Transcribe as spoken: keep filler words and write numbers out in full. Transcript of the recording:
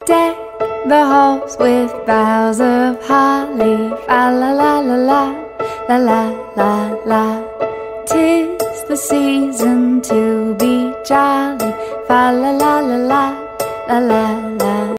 Deck the halls with boughs of holly, fa la la la la, la la la la. 'Tis the season to be jolly, fa la la la la, la la la.